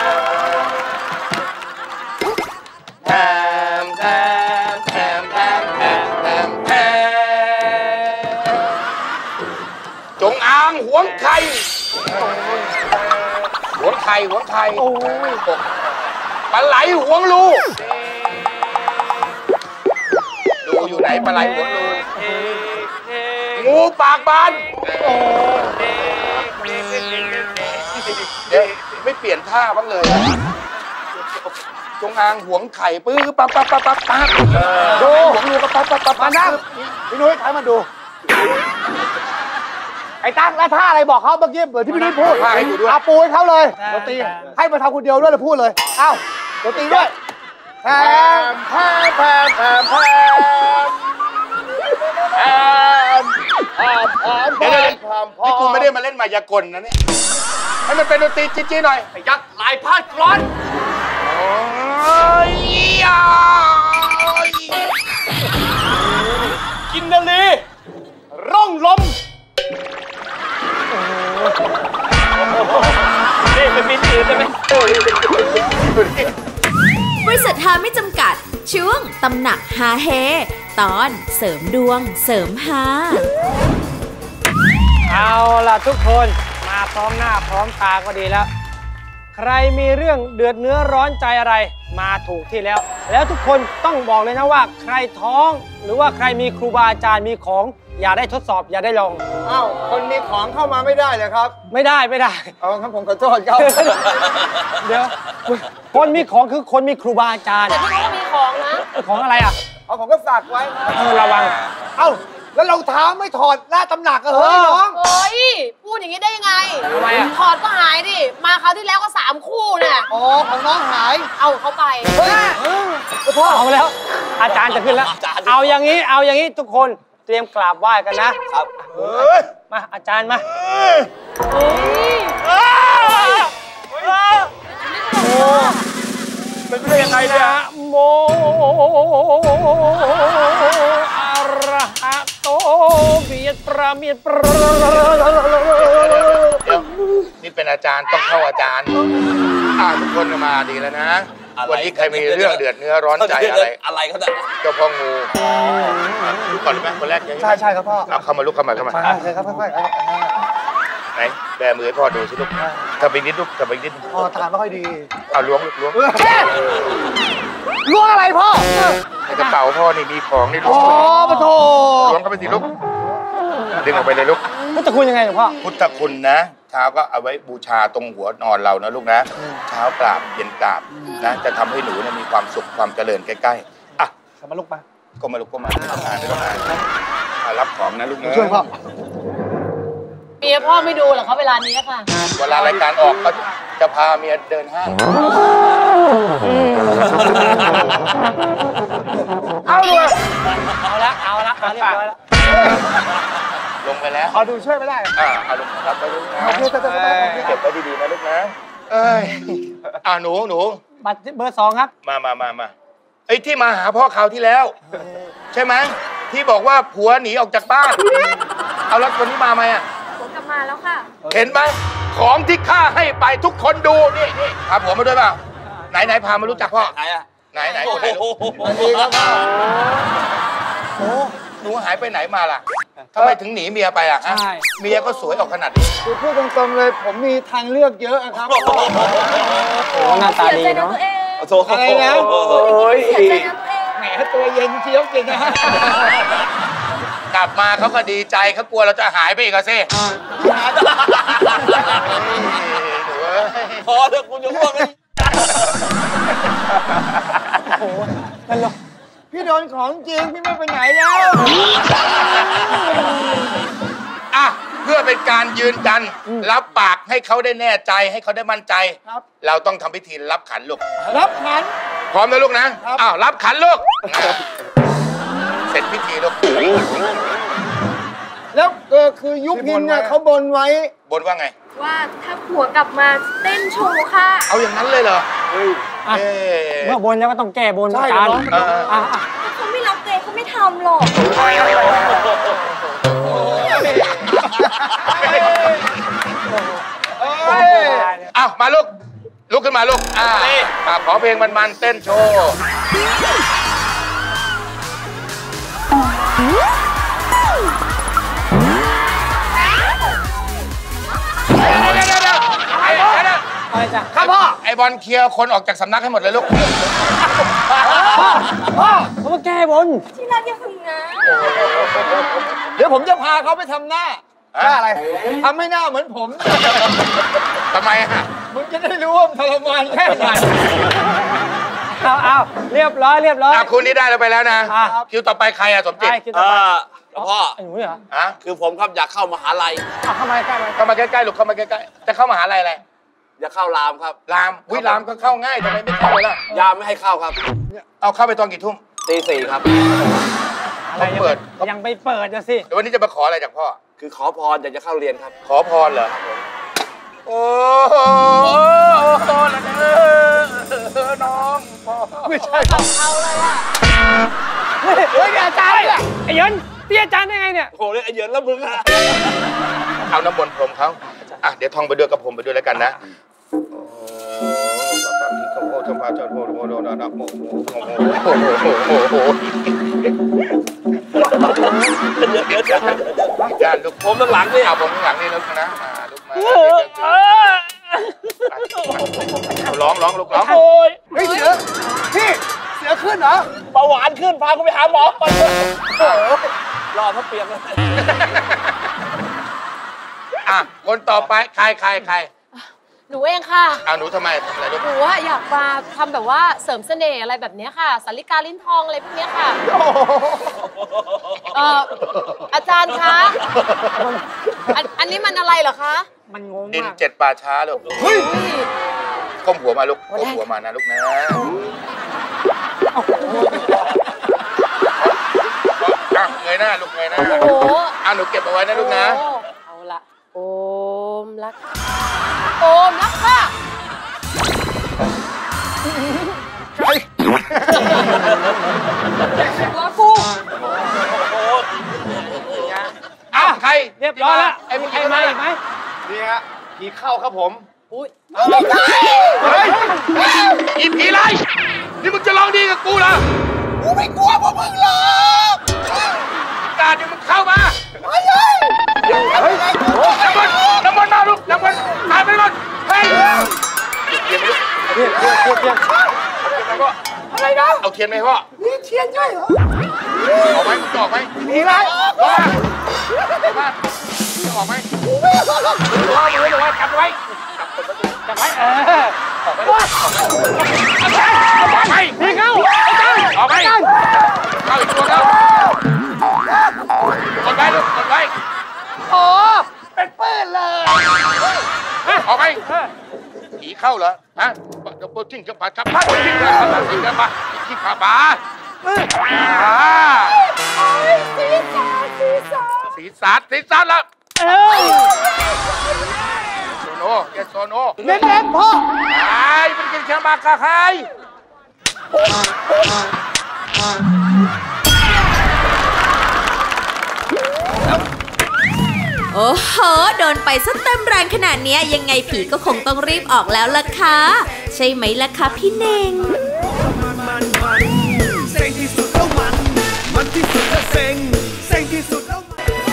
มแทมแทมแทมแทมแทมแทมแทมจงอางหวงไข่หวงไข่หวงไข่โอ้ยปลาไหลหวงลูดูอยู่ไหนปลาไหลหวงลูงูปากบานเดี๋ยวไม่เปลี่ยนท่าบ้างเลยจงอางหวงไข่ปื้อปั๊บปั๊บปั๊บปั๊บปั๊บดูหวงลูก็ปั๊บปั๊บปั๊บมานั่งพี่นุ้ยถ่ายมาดูไอ้ตั้งแล้วท่าอะไรบอกเขาเมื่อกี้เหมือนที่พี่นุ้ยพูดท่าให้ดูด้วยเอาปูให้เขาเลยดนตรีให้มาทำคนเดียวด้วยเลยพูดเลยเอ้าดนตรีด้วยแพมแพมแพมแพมแพมแพมแพมแพมเดี๋ยวนี่กูไม่ได้มาเล่นมายากลนะเนี่ยให้มันเป็นดนตรีจี๊ดๆหน่อยไอ้ยักษ์ลายพาดกรอนโอ้ยกินนาลีร่องลมนี่เป็นบินอื่นได้ไหมบริษัทฮาไม่จำกัดช่วงตำหนักฮาเฮตอนเสริมดวงเสริมฮาเอาล่ะทุกคนมาพร้อมหน้าพร้อมตาก็ดีแล้วใครมีเรื่องเดือดเนื้อร้อนใจอะไรมาถูกที่แล้วแล้วทุกคนต้องบอกเลยนะว่าใครท้องหรือว่าใครมีครูบาอาจารย์มีของอย่าได้ทดสอบอย่าได้ลองอ้าวคนมีของเข้ามาไม่ได้เลยครับไม่ได้ไม่ได้เอาครับผมขอโทษครับเดี๋ยวคนมีของคือคนมีครูบาอาจารย์แต่พี่นุ้ยมีของนะของอะไรอ่ะเอาผมก็ฝากไว้นะเออระวังเอ้าแล้วรองเท้าไม่ถอดหน้าตำหนักอะเฮ้ยน้องเฮ้ย พูดอย่างนี้ได้ยังไงทำไมอะถอดก็หายดิ มาคราวที่แล้วก็สามคู่เนี่ยอ๋อของน้องหายเอาเขาไปเฮ้ยพ่อเอาแล้ว อาจารย์จะขึ้นแล้ว เอาอย่างนี้เอาอย่างนี้ทุกคนเตรียมกราบไหว้กันนะครับมาอาจารย์มาเป็นไปได้ยังไงเนี่ยนะโมอะระหะโตเบียดประเมียดประเดี๋ยวนี่เป็นอาจารย์ต้องเข้าอาจารย์อ่าทุกคนมาดีแล้วนะวันนี้ใครมีเรื่องเดือดเนื้อร้อนใจอะไรอะไรเขาเนี่ยเจ้าพ่องูดูก่อนได้ไหมคนแรกใช่ใช่ครับพ่อเอาเข้ามาลุกเข้ามาเข้ามามาเลยครับค่อยๆไหนแบมือให้พ่อดูสิลูกทำไปนิดลูกทำไปนิดพ่อทานไม่ค่อยดีเอาล้วงลูกล้วงล้วงอะไรพ่อในกระเป๋าพ่อนี่มีของนี่ลูกอ๋อปะโถล้วงเข้าไปสิลูกดึงออกไปเลยลูกพุทธคุณยังไงหลวงพ่อพุทธคุณนะเช้าก็เอาไว้บูชาตรงหัวนอนเรานะลูกนะเช้ากราบเย็นกราบนะจะทำให้หนูเนี่ยมีความสุขความเจริญใกล้ๆอ่ะสมาลุกมาก็มาลูกก็มาไม่ต้องอ่านไม่ต้องอ่านอ่ะรับของนะลูกนะช่วยพ่อเมียพ่อไม่ดูเหรอเขาเวลานี้ค่ะเวลารายการออกก็จะพาเมียเดินห้างเอาด้วยเอาละเอาละเอาเรียบร้อยแล้วลงไปแล้วเอาดูช่วยไม่ได้อ่าเอาลูกรับไปลูกนะโอเคเเก็ก็บไว้ดีๆนะลูกนะเอ้ยอ่าหนูหนูบัตรเบอร์สองครับมามามามาไอ้ที่มาหาพ่อคราวที่แล้ว ใช่ไหมที่บอกว่าผัวหนีออกจากบ้าน เอาแล้วคนนี้มาไหมอ่ะผมกลับมาแล้วค่ะเห็นไหมของที่ข้าให้ไปทุกคนดูนี่นี่พาผัวมาด้วยเปล่าไหนไหนพามารู้จักพ่อไหนอ่ะไหนไหนคนไหนลูกสวัสดีครับพ่อโอ้หนูหายไปไหนมาล่ะทำไมถึงหนีเมียไปอ่ะฮะใช่เมียก็สวยออกขนาดนี้คือพูดตรงๆเลยผมมีทางเลือกเยอะอะครับโอ้หน้าตาดีเนาะอะไรนะโอ้ยแหมตัวเย็นเชียวจริงนะกลับมาเขาก็ดีใจเขากลัวเราจะหายไปอีกอะสิพอเถอะคุณจะพูดเลยโอ้โหนั่นเหรอพี่โดนของจริงพี่ไม่ไปไหนแล้วอ่ะเพื่อเป็นการยืนยันรับปากให้เขาได้แน่ใจให้เขาได้มั่นใจครับเราต้องทำพิธีรับขันลูกรับขันพร้อมนะลูกนะครับ อ้าวรับขันลูกเสร็จพิธีลูกแล้วเออคือยุพินเนี่ยเขาบนไว้บนว่าไงวว่าถ้าผัวกลับมาเต้นโชว์ค่ะเอาอย่างนั้นเลยเหรอเฮ้ยเมื่อบนแล้วก็ต้องแก้บนอาจารย์เขาไม่รับเตะเขาไม่ทำหรอกอ้าวมาลูกลุกขึ้นมาลูกอ่าขอเพลงมันๆเต้นโชว์ครับพ่อไอบอลเคลียร์คนออกจากสำนักให้หมดเลยลูกพ่อเขามาแก้บนที่รักอย่าพึ่งนะเดี๋ยวผมจะพาเขาไปทำหน้าหน้าอะไรทำให้หน้าเหมือนผมทำไมฮะมึงจะได้รู้ว่าทรมานแค่ไหนเอาเอาเรียบร้อยเรียบร้อยคุณนี้ได้แล้วไปแล้วนะคิวต่อไปใครอะสมจิตเออพ่อหนูเหรอฮะคือผมครับอยากเข้ามหาลัยเข้ามาใกล้เข้ามาใกล้ๆลูกเข้ามาใกล้ๆจะเข้ามหาลัยอะไรอยากเข้ารามครับรามวิรามก็เข้าง่ายทำไมไม่เข้าเลยล่ะยามไม่ให้เข้าครับเอาเข้าไปตอนกี่ทุ่มตีสี่ครับอะไรเปิดยังไปเปิดจะสิวันนี้จะมาขออะไรจากพ่อคือขอพรอยากจะเข้าเรียนครับขอพรเหรอโอ้โหละเด้อน้องพ่อไม่ใช่เอาเลยอ่ะเฮ้ยอาจารย์ไอ้เยินที่อาจารย์ยังไงเนี่ยโหเลยไอ้เยินแล้วมึงอ่ะเอาน้ำมนต์พรมเขาอ่ะเดี๋ยวท่องไปด้วยกับผมไปด้วยแล้วกันนะจานลูกผมข้างหลังนี่เอาผมข้างหลังนี่ลูกนะลูกมาร้องร้องลูกร้องโอ้ยเฮ้ยเสือพี่เสือขึ้นเหรอเบาหวานขึ้นพาเขาไปหาหมอไปรอเขาเปียกเลยอ่ะคนต่อไปใครใครใครหนูเองค่ะเอาหนูทำไมทำอะไรลูกหนูว่าอยากมาทำแบบว่าเสริมเสน่ห์อะไรแบบนี้ค่ะสาริกาลิ้นทองอะไรพวกนี้ค่ะเอ่ออาจารย์คะอันนี้มันอะไรเหรอคะมันงงดินเจ็ดป่าช้าลูกเฮ้ยก้มหัวมาลูกก้มหัวมานะลูกนะเงยหน้าลูกเงยหน้าโอ้โหอ่ะหนูเก็บเอาไว้นะลูกนะเอาละโอมรักโอมรักค่ะรักกูอ้าวใครเรียบร้อยแล้วไอ้ใครมาอีกไหมนี่ฮะผีเข้าครับผมอุ้ยเฮ้ยอีผีไรนี่มึงจะร้องดีกับกูเหรอกูไม่กลัวพวกมึงหรอกการนี่มึงเข้ามาเฮ้ยเฮ้ยน้ำมันน้ำมันมาลูกน้ำมันหายไปก่อนเฮ้ยเทียนลูกเทียนเทียนเทียนเทียนอะไรนะเอาเทียนไหมพ่อนี่เทียนใช่เหรอออกไหมมึงออกไหมมีอะไรออกมาออกมาออกไหมไม่ออกหรอกพ่อมือหรือว่าจับไว้จับไว้เออออกไปออกไปออกไปพี่เข้าออกไปเข้าอีกตัวแล้วกดไว้ลูกกดไว้โอ้เป็นปืนเลยออกไปผีเข้าเหรอฮะเดี๋ยวทิ้งกระป๋าครับทิ้งกระป๋าทิ้งกระป๋าทิ้งกระป๋าศีรษะศีรษะศีรษะศีรษะแล้วโซโน่แกโซโน่เน้นเน้นพ่อไอ้มันกินแค่มาคาใครโอ้โหโดนไปซะเต็มแรงขนาดนี้ยังไงผีก็คงต้องรีบออกแล้วล่ะค่ะใช่ไหมล่ะคะพี่เน่งมันมันเซ็งที่สุดแล้วมันมันที่สุดแล้วเซ็งเซ็งที่สุดแล้ว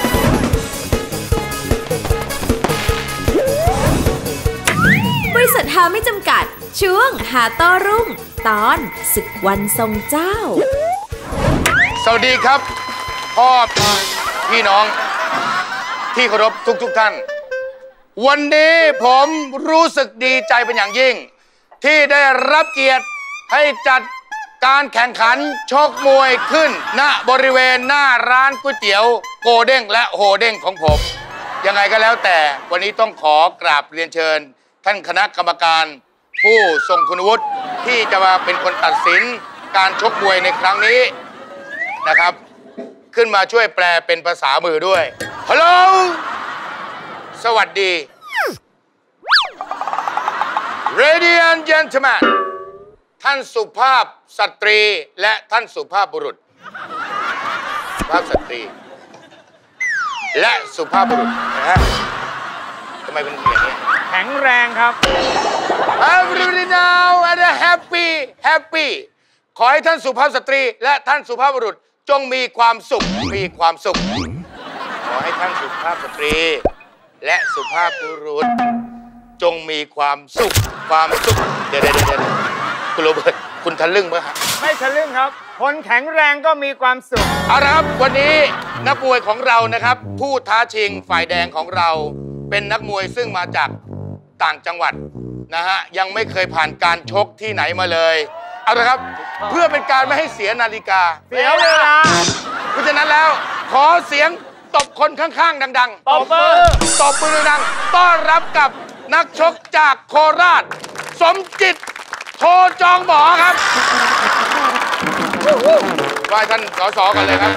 บริษัทฮาไม่จำกัดช่วงหาโต้รุ่งตอนศึกวันทรงเจ้าสวัสดีครับพ่อพี่น้องที่เคารพทุกทุกท่านวันนี้ผมรู้สึกดีใจเป็นอย่างยิ่งที่ได้รับเกียรติให้จัดการแข่งขันชกมวยขึ้นณบริเวณหน้าร้านก๋วยเตี๋ยวโกเด้งและโฮเด้งของผมยังไงก็แล้วแต่วันนี้ต้องขอกราบเรียนเชิญท่านคณะกรรมการผู้ทรงคุณวุฒิที่จะมาเป็นคนตัดสินการชกมวยในครั้งนี้นะครับขึ้นมาช่วยแปลเป็นภาษามือด้วยฮัลโหลสวัสดี Ladies and gentlemen ท่านสุภาพสตรีและท่านสุภาพบุรุษสุภาพสตรีและสุภาพบุรุษนะฮะทำไมเป็นอย่างนี้แข็งแรงครับ Everybody now and happy happy ขอให้ท่านสุภาพสตรีและท่านสุภาพบุรุษจงมีความสุขมีความสุขขอให้ท่านสุภาพสตรีและสุภาพบุรุษจงมีความสุขความสุขเดี๋ยวเดี๋ยวเดี๋ยวคุณโรเบิร์ตคุณทะลึ่งไหมครับไม่ทะลึ่งครับคนแข็งแรงก็มีความสุขเอาละครับวันนี้นักมวยของเรานะครับผู้ท้าชิงฝ่ายแดงของเราเป็นนักมวยซึ่งมาจากต่างจังหวัดนะฮะยังไม่เคยผ่านการชกที่ไหนมาเลยเอาละครับเพื่อเป็นการไม่ให้เสียนาฬิกาเสียเวลาเพราะฉะนั้นแล้วขอเสียงตบคนข้างๆดังๆตบมือตบมือดังๆต้อนรับกับนักชกจากโคราชสมจิตโทจองหมอครับไหว้ท่านสสกันเลยครับ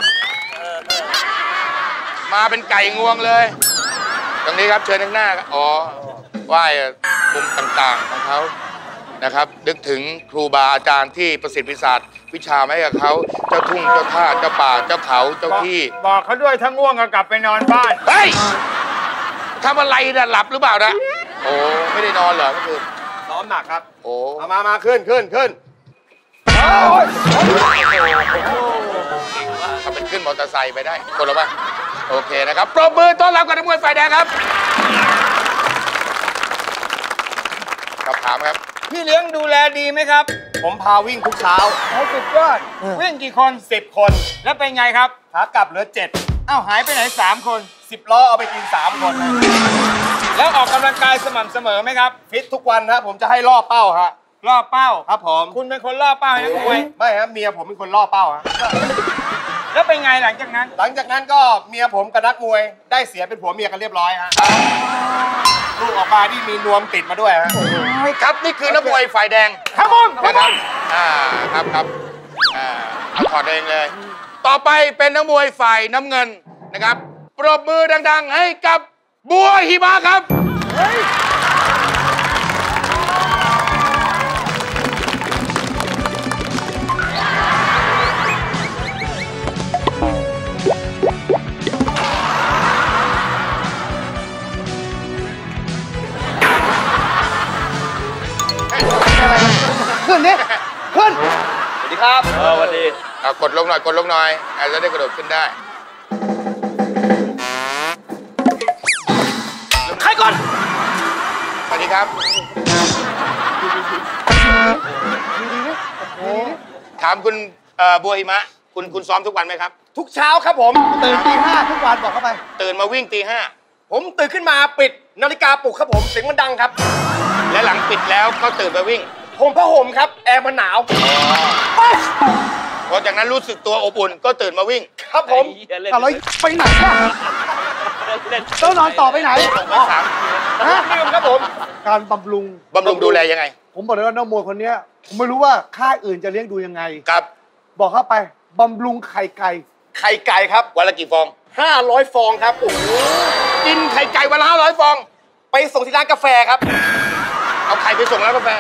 มาเป็นไก่งวงเลยตรงนี้ครับเชิญข้างหน้าอ๋อไหว้มุมต่างๆของเขานะครับนึกถึงครูบาอาจารย์ที่ประสิทธิ์พิศาจวิชาไหมกับเขาเจ้าทุ่งเจ้าท่าเจ้าป่าเจ้าเขาเจ้าที่บอกเขาด้วยถ้าง่วงก็กลับไปนอนบ้านเฮ้ยทำอะไรนะหลับหรือเปล่านะโอ้ไม่ได้นอนเหรอเมื่อคืนซ้อมหนักครับโอ้มามาขึ้นขึ้นขึ้นถ้าเป็นขึ้นมอเตอร์ไซค์ไปได้คนละป่ะโอเคนะครับปรบมือต้อนรับกับนักมวยฝ่ายแดงครับครับถามครับพี่เลี้ยงดูแลดีไหมครับผมพาวิ่งทุกเช้าโอ้สุดยอดวิ่งกี่คนสิบคนแล้วเป็นไงครับขากลับเหลือเจ็ดอ้าวหายไปไหนสามคนสิบล้อเอาไปกินสามคนแล้วออกกำลังกายสม่ำเสมอไหมครับฟิตทุกวันนะผมจะให้ล่อเป้าฮะล่อเป้าครับผมคุณเป็นคนล่อเป้าให้นักมวยไม่ครับเมียผมเป็นคนล่อเป้าฮะแล้วเป็นไงหลังจากนั้นหลังจากนั้นก็เมียผมกับนักมวยได้เสียเป็นผัวเมียกันเรียบร้อยฮะลูกออกมาที่มีนวมติดมาด้วยฮะครับนี่คือนักมวยฝ่ายแดงครับผมนะครับอ่าครับครับอ่าเอาถอดเองเลยต่อไปเป็นนักมวยฝ่ายน้ำเงินนะครับปรบมือดังๆให้กับบัวหิมะครับขึ้นดิขึ้นสวัสดีครับเออสวัสดีเอากดลงหน่อยกดลงหน่อยอาจจะได้กระโดดขึ้นได้ใครก่อนสวัสดีครับถามคุณบัวหิมะคุณคุณซ้อมทุกวันไหมครับทุกเช้าครับผมตื่นตีห้าทุกวันบอกเข้าไปตื่นมาวิ่งตีห้าผมตื่นขึ้นมาปิดนาฬิกาปลุกครับผมเสียงมันดังครับและหลังปิดแล้วก็ตื่นไปวิ่งผมผ้าห่มครับแอร์มันหนาวพอจากนั้นรู้สึกตัวอบอุ่นก็ตื่นมาวิ่งครับผมอะไรไปไหนล่ะต้องนอนต่อไปไหนไปสามฮะลืมครับผมการบำรุงบำรุงดูแลยังไงผมบอกเลยว่านักมวยคนนี้ผมไม่รู้ว่าค่ายอื่นจะเลี้ยงดูยังไงครับบอกเข้าไปบำรุงไข่ไก่ไข่ไก่ครับวันละกี่ฟองห้าร้อยฟองครับกินไข่ไก่วันละห้าร้อยฟองไปส่งที่ร้านกาแฟครับเอาไข่ไปส่งร้านกาแฟ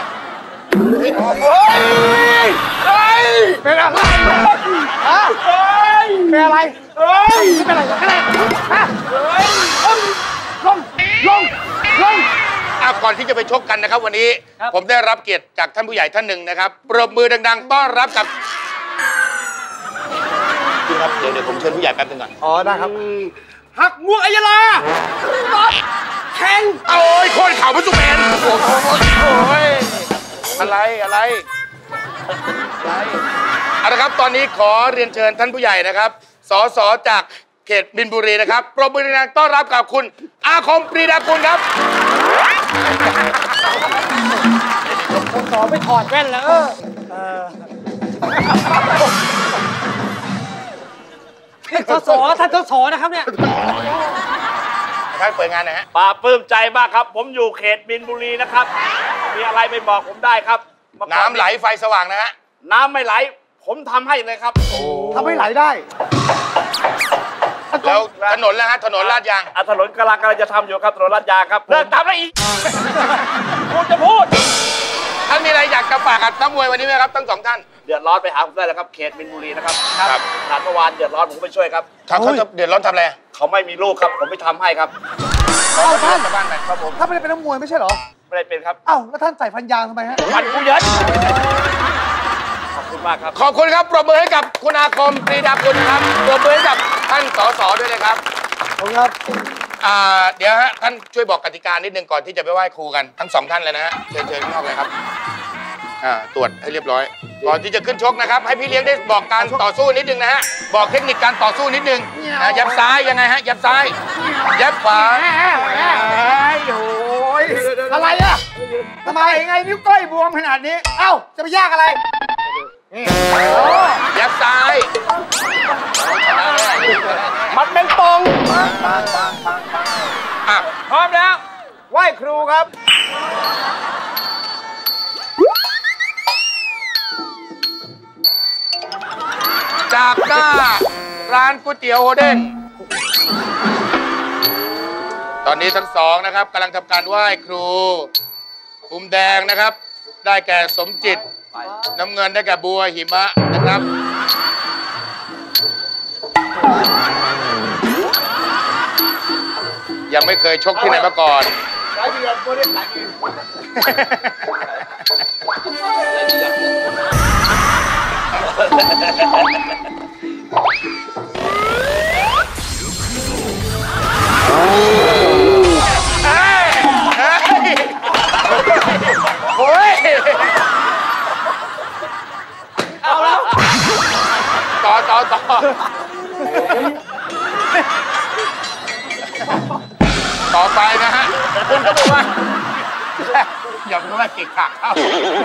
เป็นอะไรฮะเป็นอะไรเฮ้ยเป็นอะไรเป็นอะไรฮะลงลงลงอ่ะก่อนที่จะไปชกกันนะครับวันนี้ผมได้รับเกียรติจากท่านผู้ใหญ่ท่านหนึ่งนะครับปรบมือดังๆต้อนรับกับคุณครับเดี๋ยวเดี๋ยวผมเชิญผู้ใหญ่แป๊บนึงก่อนอ๋อได้ครับหักม่วงอัยลาแข่งโอ้ยโค่นเข่าพระสุเมนโอ้ยอะไรอะไรอะไรเอาละครับตอนนี้ขอเรียนเชิญท่านผู้ใหญ่นะครับสสจากเขตบินบุรีนะครับปรบมือดังๆต้อนรับกับคุณอาคมปรีดากุลครับสอไปถอดแว่นแล้วท่านสสท่านสสนะครับเนี่ยท่านเปิดงานนะฮะปลาปลื้มใจมากครับผมอยู่เขตบินบุรีนะครับมีอะไรไปบอกผมได้ครับน้ำไหลไฟสว่างนะฮะน้ำไม่ไหลผมทำให้เลยครับทำให้ไหลได้แล้วถนนแล้วฮะถนนลาดยางถนนกำลังกำลังจะทำอยู่ครับถนนลาดยางครับเลิกทำแล้วอีกกูจะพูดท่านมีอะไรอยากจะฝากกับนักมวยวันนี้ไหมครับทั้งสองท่านเดือดร้อนไปหาผมได้แล้วครับเขตมินบุรีนะครับครับขนาดเมื่อวานเดือดร้อนผมไปช่วยครับเขาเขาจะเดือดร้อนทำอะไรเขาไม่มีลูกครับผมไปทำให้ครับเอาท่านบ้านไปครับผมถ้าไม่ได้เป็นนักมวยไม่ใช่เหรอไม่ได้เป็นครับอ้าวแล้วท่านใส่ฟันยางทำไมฮะฟันกูเยอะขอบคุณมากครับขอบคุณครับปรบมือให้กับคุณอาคมปรีดาคุณครับปรบมือให้กับท่านสสด้วยเลยครับขอบคุณครับเดี๋ยวฮะท่านช่วยบอกกติกานิดนึงก่อนที่จะไปไหว้ครูกันทั้งสองท่านเลยนะฮะเชิญเชิญข้างนอกเลยครับตรวจให้เรียบร้อยก่อนที่จะขึ้นชกนะครับให้พี่เลี้ยงได้บอกการต่อสู้นิดนึงนะฮะบอกเทคนิคการต่อสู้นิดนึงนะยับซ้ายยังไงฮะยับซ้ายยับขวาโอ้ยอะไรอ่ะทำไมไงนิ้วก้อยบวมขนาดนี้เอ้าจะไปยากอะไรยับซ้ายมันเป็นตรงพร้อมแล้วไหว้ครูครับจากหน้าร้านก๋วยเตี๋ยวโอเด้งตอนนี้ทั้งสองนะครับกำลังทำการไหว้ครูมุมแดงนะครับได้แก่สมจิตน้ำเงินได้แก่บัวหิมะนะครับยังไม่เคยชกที่ไหนมาก่อนสายเดือดบัวเด้งสายเดือโอ้ยเอาแล้วต่อต่อต่อต่อไปนะฮะคุณก็บอกว่าอย่าพูดว่าเก่งขาเข้า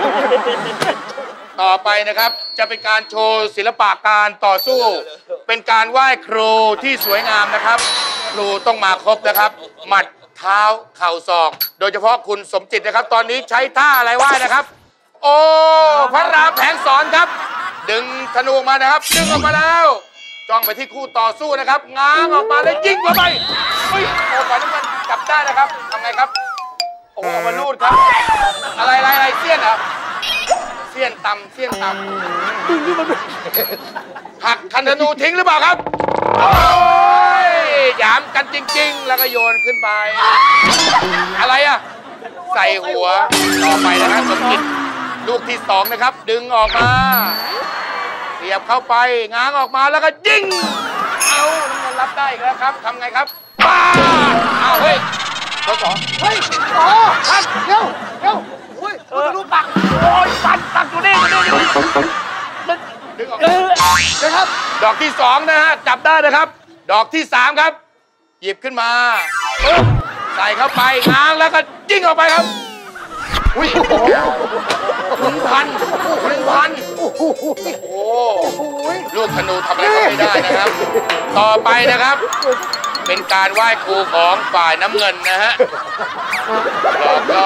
ต่อไปนะครับจะเป็นการโชว์ศิลปะการต่อสู้เป็นการไหว้ครูที่สวยงามนะครับครูต้องมาครบนะครับหมัดเท้าเข่าศอกโดยเฉพาะคุณสมจิตนะครับตอนนี้ใช้ท่าอะไรไหว้นะครับโอ้พระรามแผงสอนครับดึงธนูมานะครับดึงออกมาแล้วจ้องไปที่คู่ต่อสู้นะครับง้างออกมาแล้วยิงเข้าไปเฮ้ยโอ้ฝ่ายน้ำเงินจับได้นะครับทำไงครับโอ้มาลูดครับอะไรอะไรอะไรเสี้ยนเหรอเสี้ยนต่ำเสี้ยนต่ำดึงขึ้นมาหักคันธนูทิ้งหรือเปล่าครับโอ้ยหยามกันจริงๆแล้วก็โยนขึ้นไปอะไรอะใส่หัวต่อไปนะครับสมจิตลูกที่สองนะครับดึงออกมาเสียบเข้าไปง้างออกมาแล้วก็ยิงเอาน้ำเงินรับได้อีกแล้วครับทำไงครับป้าเอาเฮ้ยข้อสองเฮ้ยอ๋อท่านเดี๋ยวเดี๋ยวโอ้ยมันจะรูปปักโอ้ยปักปักอยู่นี่อยู่นี่ดึงออกนะครับดอกที่สองนะฮะจับได้นะครับดอกที่สามครับหยิบขึ้นมาใส่เข้าไปง้างแล้วก็ยิงออกไปครับอุ้ยหนึ่งพันหนึ่งพันโอ้โหลูกธนูทำอะไรก็ไม่ได้นะครับต่อไปนะครับเป็นการไหว้ครูของฝ่ายน้ำเงินนะฮะแล้วก็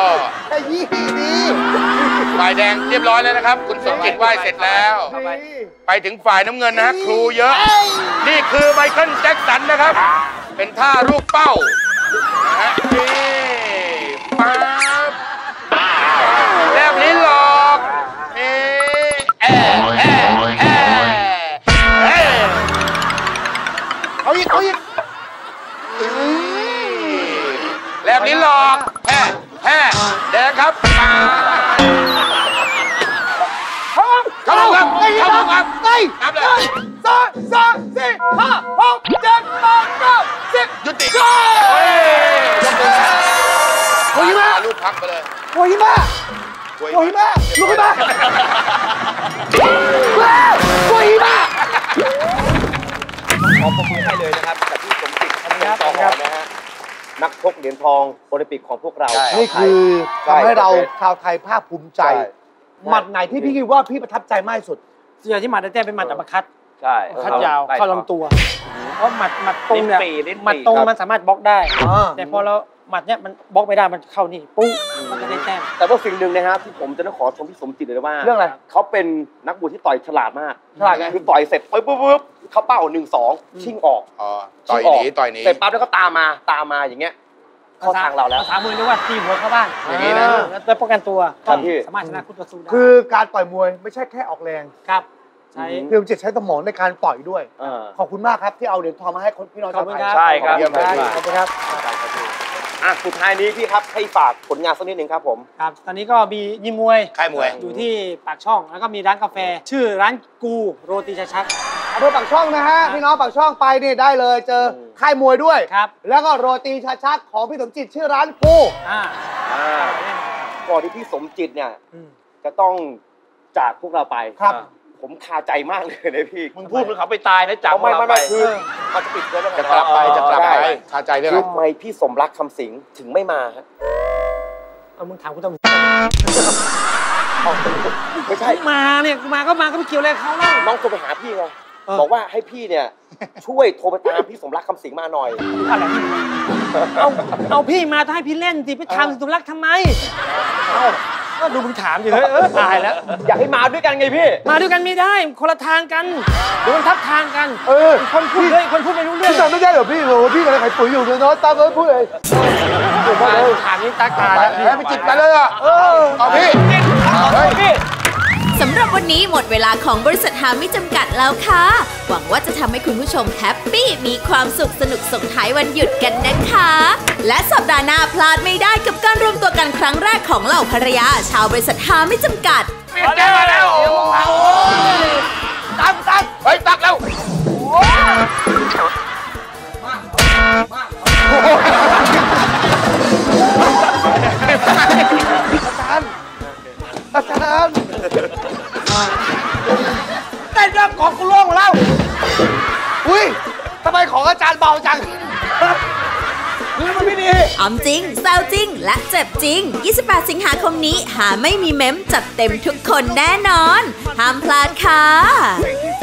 ฝ่ายแดงเรียบร้อยแล้วนะครับคุณสมจิตไหว้เสร็จแล้วไปถึงฝ่ายน้ำเงินนะฮะครูเยอะนี่คือไมเคิลแจ็คสันนะครับเป็นท่าลูกเป้านะฮะนี่ป๊าบแลบลิ้นหลอกนี่แอะแอะแอะเฮ้ยเอาอีกเอาอีกแลบลิ้นหลอกแห่แห่แดงครับเข้าครับเข้าครับนับเลยสองสามสี่ห้าหกเจ็ดแปดเก้าสิบยุติโอ้ยโอ้ยมาลูกพักไปเลยโอ้ยมาโอ้ยมาลูกมาโอ้ยมาขอปรบมือให้เลยนะครับกับที่สมจิตนะครับนะฮะนักชกเหรียญทองโอลิมปิกของพวกเรานี่คือทำให้เราชาวไทยภาคภูมิใจหมัดไหนที่พี่คิดว่าพี่ประทับใจมากที่สุดส่วนใหญ่ที่หมัดได้แต้มเป็นหมัดอัปคัตใช่คัดยาวเข้าลำตัวเพราะหมัดหมัดตรงเนี่ยหมัดตรงมันสามารถบล็อกได้แต่พอเราหมัดเนี่ยมันบล็อกไม่ได้มันเข้านี่ปุ๊บมันจะได้แต้มแต่ว่าสิ่งหนึ่งนะครับที่ผมจะต้องขอชมพี่สมจิตเลยว่าเรื่องอะไรเขาเป็นนักมวยที่ต่อยฉลาดมากฉลาดไงคือต่อยเสร็จปุ๊บปุ๊บปุ๊บเข้าเป้าหนึ่งสองชิงออกอ๋อต่อยหนีต่อยหนีเสร็จปั๊บแล้วก็ตามมาตามมาอย่างเงี้ยเข้าทางเราแล้วภาษามือเรียกว่าตีหัวเข้าบ้านอย่างนี้นะแล้วป้องกันตัวครับพี่สามารถชนะคู่ต่อสู้ได้คือการต่อยมวยไม่ใช่แค่ออกแรงครับใช้พี่สมจิตใช้สมองในการต่อยด้วยเออขอบคุณมากครับที่เอาเหรียญทองมาให้คนพี่น้องขอชาบวคุณไทครับยใช่ครับเยี่ยมเลยขอบคุณครับอ่ะสุดท้ายนี้พี่ครับให้ฝากผลงานสักนิดหนึ่งครับผมครับตอนนี้ก็มียิมมวยค่ายมวยอยู่ที่ปากช่องแล้วก็มีร้านกาแฟ ชื่อร้านกูโรตีชักอำเภอปากช่องนะฮะพี่น้องปากช่องไปนี่ได้เลยเจอค่ายมวยด้วยครับแล้วก็โรตีชาชักของพี่สมจิตชื่อร้านกูอ่าก่อนที่พี่สมจิตเนี่ยอืมจะต้องจากพวกเราไปครับผมคาใจมากเลยนะพี่มึงพูดเหมือนเขาไปตายนะจับเอาไม่เราไม่ไปไม่คือมันจะปิดเลยแล้วจะกลับไปจะกลับไปคาใจเรื่องคืออะไรทำไมพี่สมรักคำสิงถึงไม่มาฮะเอามึงถามกูทำไมไม่ใช่มาเนี่ยกูมาก็มาก็ไม่เกี่ยวอะไรกับเขาแล้วน้องโทรไปหาพี่ไงเออบอกว่าให้พี่เนี่ย ช่วยโทรไปตามพี่สมรักคำสิงมาหน่อยอะไรพี่เอาเอาพี่มาถ้าให้พี่เล่นสิไปทำสุรักทำไมเอ้าก็ดูมึงถามอยู่เฮ้ยเออตายแล้วอยากให้มาด้วยกันไงพี่มาด้วยกันไม่ได้คนละทางกันดูมันทับทางกันเออคนพูดเลยคนพูดไม่รู้เรื่องพี่จำไม่ได้เหรอพี่โหพี่กำลังขายปุ๋ยอยู่เลยเนาะตามเลยพูดเลยถามนี้ตากาไปแล้วไปจิตไปเลยอ่ะเออเอาพี่เฮ้ยพี่สำหรับวันนี้หมดเวลาของบริษัทหาไม่จำกัดแล้วค่ะ หวังว่าจะทำให้คุณผู้ชมแฮปปี้มีความสุขสนุกส่งท้ายวันหยุดกันนะคะ และสัปดาห์หน้าพลาดไม่ได้กับการรวมตัวกันครั้งแรกของเหล่าภรรยา ชาวบริษัทหาไม่จำกัดมาแล้วมาแล้วตักตักเฮ้ยตักแล้วอาจารย์เต้นเรื่องของกูล่วงแล้วอุ้ยทำไมของอาจารย์เบาจังนี่มันไม่ดีออมจริงแซวจริง และเจ็บจริง ยี่สิบแปด สิงหาคมนี้หาไม่มีเมมจัดเต็มทุกคนแน่นอน ห้ามพลาดค่ะ